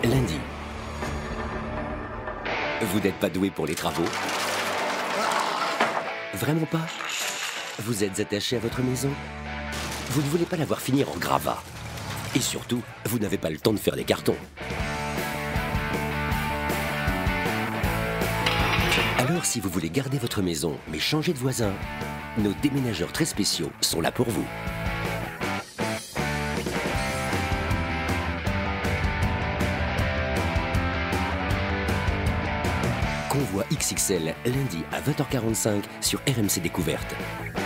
lundi. Vous n'êtes pas doué pour les travaux? Vraiment pas? Vous êtes attaché à votre maison? Vous ne voulez pas la voir finir en gravat? Et surtout, vous n'avez pas le temps de faire des cartons. Alors, si vous voulez garder votre maison, mais changer de voisin, nos déménageurs très spéciaux sont là pour vous. Convoi XXL, lundi à 20h45 sur RMC Découverte.